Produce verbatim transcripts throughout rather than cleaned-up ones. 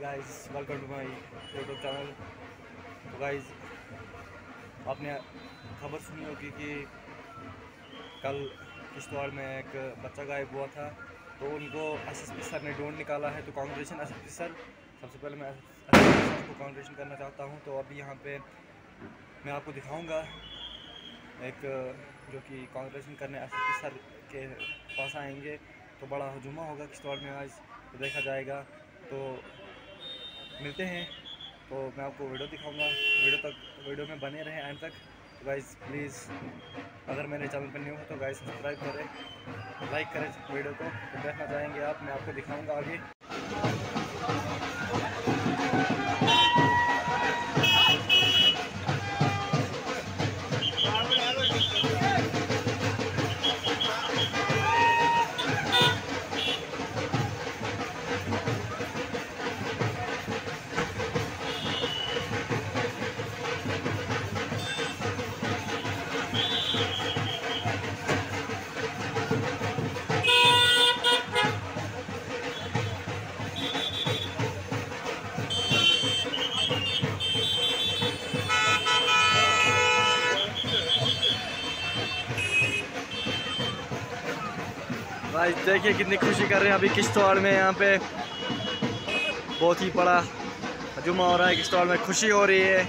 Guys, welcome to my YouTube channel. तो guys, आपने खबर सुनी होगी कि कल किश्तवाड़ में एक बच्चा गायब हुआ था, तो उनको एसएसपी सर ने ढूंढ निकाला है। तो कांग्रेचुलेशन एसएसपी सर। सबसे पहले मैं एसएसपी सर को कांग्रेचुलेशन करना चाहता हूं। तो अभी यहाँ पे मैं आपको दिखाऊंगा एक जो कि कांग्रेचुलेशन करने एसएसपी सर के पास आएंगे, तो बड़ा हजूमा होगा किश्तवाड़ में आज, तो देखा जाएगा। तो मिलते हैं। तो मैं आपको वीडियो दिखाऊंगा, वीडियो तक वीडियो में बने रहें एंड तक। तो गाइस प्लीज़, अगर मेरे चैनल पर न्यू हो तो गाइस सब्सक्राइब करें, लाइक करें वीडियो को। तो देखना चाहेंगे आप, मैं आपको दिखाऊंगा आगे। गाइस देखिए कितनी खुशी कर रहे हैं अभी किश्तवाड़ में। यहाँ पे बहुत ही बड़ा हजूमा हो रहा है, किश्तवाड़ में खुशी हो रही है।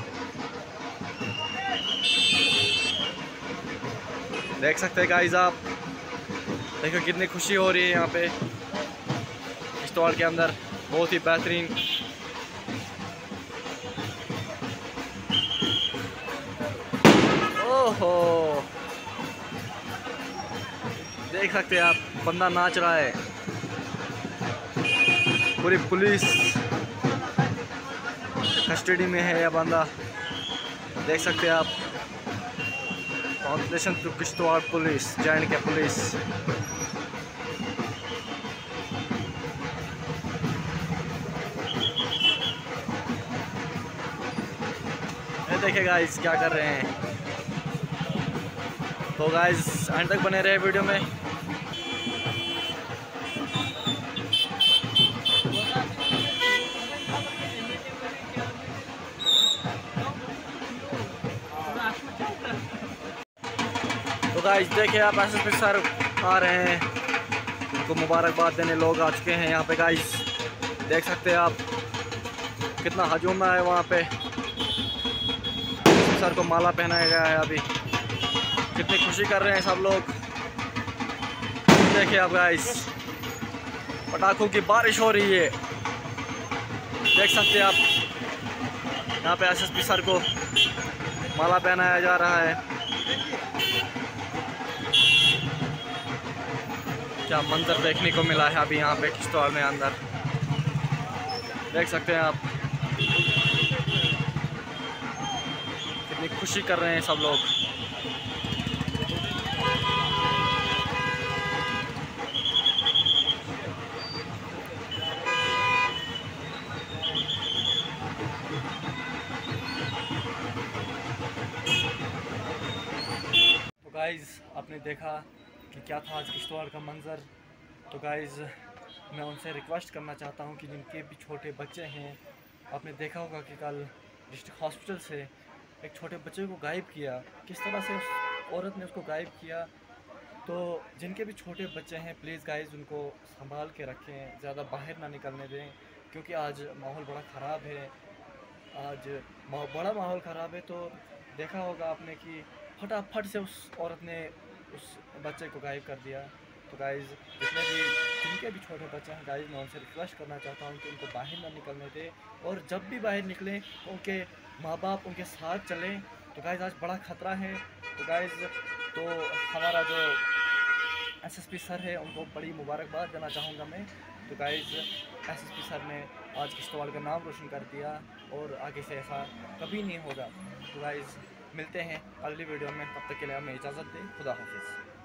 देख सकते हैं गाइस आप, देखो कितनी खुशी हो रही है यहाँ पे किश्तवाड़ के अंदर। बहुत ही बेहतरीन ओहो, देख सकते हैं आप, बंदा नाच रहा है। पूरी पुलिस कस्टडी में है यह बंदा, देख सकते हैं आप। Congratulation to Kishtwar police, J and K police. ये देखिए गाइस क्या कर रहे हैं। तो गाइस एंड तक बने रहे वीडियो में। तो गाइस देखिए आप, एसएसपी सर आ रहे हैं, उनको मुबारकबाद देने लोग आ चुके हैं यहाँ पे। गाइस देख सकते हैं आप, कितना हजूमा है वहाँ पे। सर को माला पहनाया गया है अभी, कितनी खुशी कर रहे हैं सब लोग। देखिए आप गाइस, पटाखों की बारिश हो रही है, देख सकते हैं आप। यहाँ पे एसएसपी सर को माला पहनाया जा रहा है। क्या मंजर देखने को मिला है अभी यहाँ पे किश्तवाड़ में अंदर, देख सकते हैं आप। कितनी खुशी कर रहे हैं सब लोग। तो गाइज आपने देखा कि क्या था आज किश्तवाड़ का मंजर। तो गाइज मैं उनसे रिक्वेस्ट करना चाहता हूं कि जिनके भी छोटे बच्चे हैं, आपने देखा होगा कि कल डिस्ट्रिक्ट हॉस्पिटल से एक छोटे बच्चे को गायब किया, किस तरह से उस औरत ने उसको गायब किया। तो जिनके भी छोटे बच्चे हैं प्लीज़ गाइज उनको संभाल के रखें, ज़्यादा बाहर ना निकलने दें, क्योंकि आज माहौल बड़ा ख़राब है। आज बड़ा माहौल ख़राब है। तो देखा होगा आपने कि फटाफट से उस औरत ने उस बच्चे को गायब कर दिया। तो गाइज़ जितने भी जिनके भी छोटे बच्चे हैं गाइज़, मैं उनसे रिक्वेस्ट करना चाहता हूँ कि उनको बाहर ना निकलने दें, और जब भी बाहर निकलें तो उनके माँ बाप उनके साथ चलें। तो गाइज़ आज बड़ा ख़तरा है। तो गाइज़ तो हमारा जो एसएसपी सर है उनको बड़ी मुबारकबाद देना चाहूँगा मैं। तो गाइज़ एसएसपी सर ने आज किश्तवाड़ का नाम रोशन कर दिया, और आगे से ऐसा कभी नहीं होगा। तो गाइज़ मिलते हैं अगली वीडियो में, तब तक के लिए हमें इजाज़त दें। खुदा हाफिज़।